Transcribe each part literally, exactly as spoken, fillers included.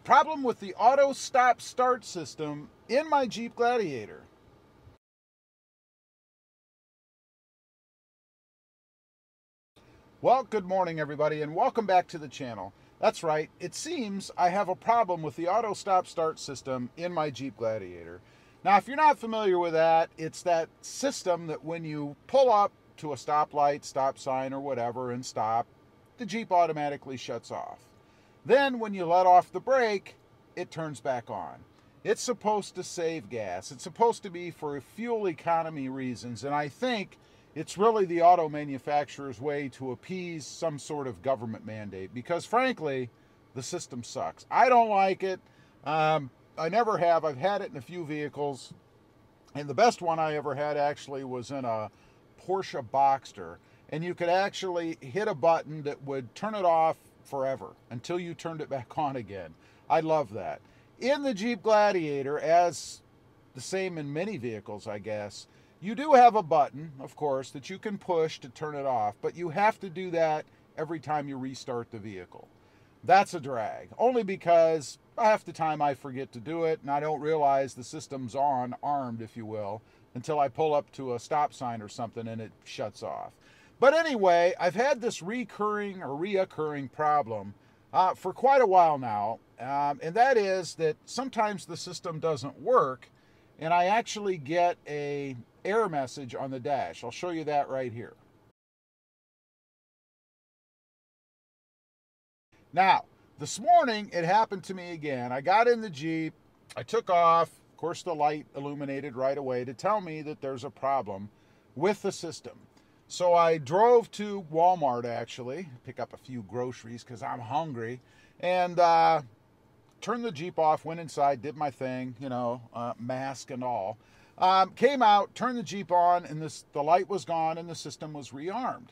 Problem with the auto stop start system in my Jeep Gladiator. Well, good morning everybody and welcome back to the channel. That's right, it seems I have a problem with the auto stop start system in my Jeep Gladiator. Now if you're not familiar with that, it's that system that when you pull up to a stoplight, stop sign or whatever and stop, the Jeep automatically shuts off. Then when you let off the brake, it turns back on. It's supposed to save gas. It's supposed to be for fuel economy reasons, and I think it's really the auto manufacturer's way to appease some sort of government mandate because frankly, the system sucks. I don't like it. Um, I never have. I've had it in a few vehicles, and the best one I ever had actually was in a Porsche Boxster, and you could actually hit a button that would turn it off forever until you turned it back on again. I love that. In the Jeep Gladiator, as the same in many vehicles, I guess, you do have a button, of course, that you can push to turn it off, but you have to do that every time you restart the vehicle. That's a drag, only because half the time I forget to do it and I don't realize the system's on, armed, if you will, until I pull up to a stop sign or something and it shuts off. But anyway, I've had this recurring or reoccurring problem uh, for quite a while now, um, and that is that sometimes the system doesn't work, and I actually get a error message on the dash. I'll show you that right here. Now, this morning it happened to me again. I got in the Jeep, I took off, of course the light illuminated right away to tell me that there's a problem with the system. So I drove to Walmart actually, pick up a few groceries because I'm hungry, and uh, turned the Jeep off, went inside, did my thing, you know, uh, mask and all. Um, came out, turned the Jeep on, and this, the light was gone and the system was rearmed.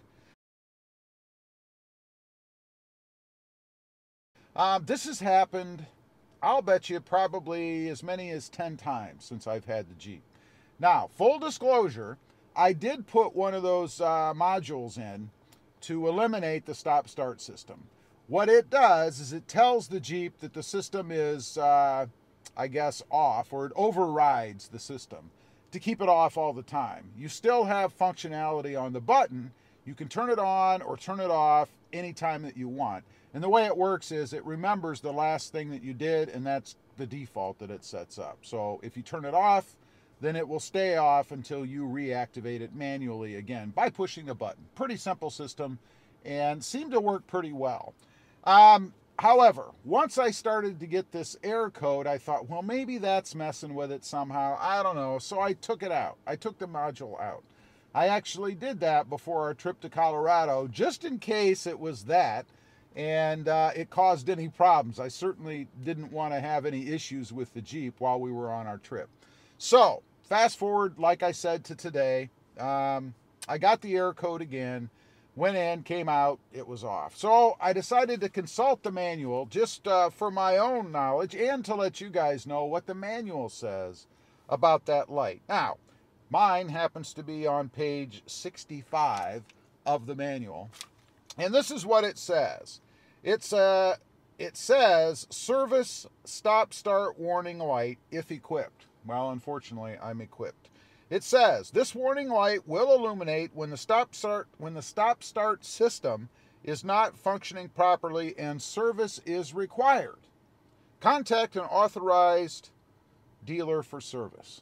Um, this has happened, I'll bet you, probably as many as ten times since I've had the Jeep. Now, full disclosure, I did put one of those uh, modules in to eliminate the stop-start system. What it does is it tells the Jeep that the system is, uh, I guess, off, or it overrides the system to keep it off all the time. You still have functionality on the button. You can turn it on or turn it off anytime that you want. And the way it works is it remembers the last thing that you did, and that's the default that it sets up. So if you turn it off, then it will stay off until you reactivate it manually again by pushing the button. Pretty simple system and seemed to work pretty well. Um, however, once I started to get this error code, I thought, well, maybe that's messing with it somehow. I don't know. So I took it out. I took the module out. I actually did that before our trip to Colorado, just in case it was that and uh, it caused any problems. I certainly didn't want to have any issues with the Jeep while we were on our trip. So, fast forward, like I said, to today. Um, I got the error code again, went in, came out, it was off. So, I decided to consult the manual just uh, for my own knowledge and to let you guys know what the manual says about that light. Now, mine happens to be on page sixty-five of the manual, and this is what it says. It's uh, it says, service stop-start warning light if equipped. Well, unfortunately, I'm equipped. It says, this warning light will illuminate when the stop-start when the stop-start system is not functioning properly and service is required. Contact an authorized dealer for service.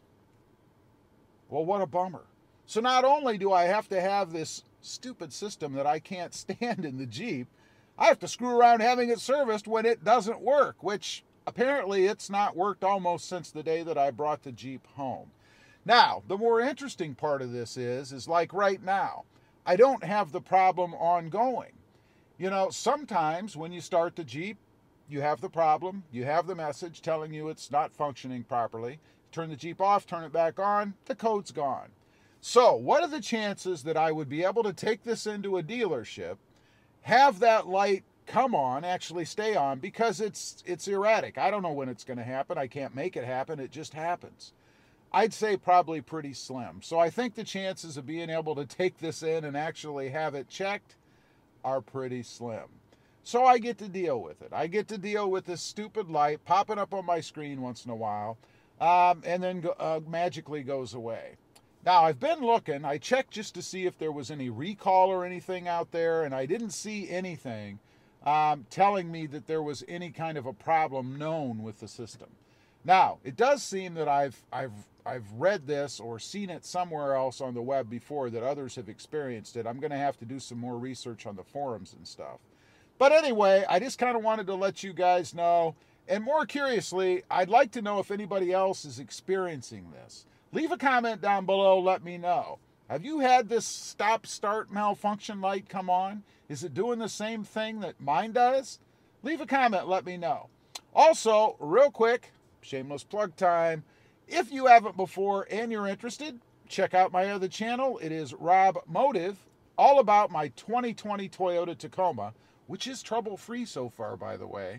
Well, what a bummer. So not only do I have to have this stupid system that I can't stand in the Jeep, I have to screw around having it serviced when it doesn't work, which apparently it's not worked almost since the day that I brought the Jeep home. Now, the more interesting part of this is, is like right now, I don't have the problem ongoing. You know, sometimes when you start the Jeep, you have the problem, you have the message telling you it's not functioning properly. Turn the Jeep off, turn it back on, the code's gone. So, what are the chances that I would be able to take this into a dealership, have that light come on, actually stay on, because it's it's erratic. I don't know when it's going to happen. I can't make it happen. It just happens. I'd say probably pretty slim. So I think the chances of being able to take this in and actually have it checked are pretty slim. So I get to deal with it. I get to deal with this stupid light popping up on my screen once in a while, um, and then go, uh, magically goes away. Now, I've been looking. I checked just to see if there was any recall or anything out there, and I didn't see anything um, telling me that there was any kind of a problem known with the system. Now, it does seem that I've, I've, I've read this or seen it somewhere else on the web before, that others have experienced it. I'm going to have to do some more research on the forums and stuff. But anyway, I just kind of wanted to let you guys know. And more curiously, I'd like to know if anybody else is experiencing this. Leave a comment down below, let me know. Have you had this stop-start malfunction light come on? Is it doing the same thing that mine does? Leave a comment, let me know. Also, real quick, shameless plug time. If you haven't before and you're interested, check out my other channel. It is Robmotivejt, all about my twenty twenty Toyota Tacoma, which is trouble-free so far, by the way.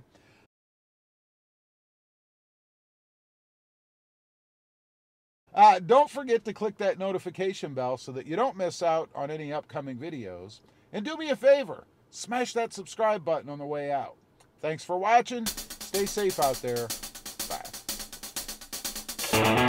Uh, don't forget to click that notification bell so that you don't miss out on any upcoming videos. And do me a favor, smash that subscribe button on the way out. Thanks for watching. Stay safe out there. Bye.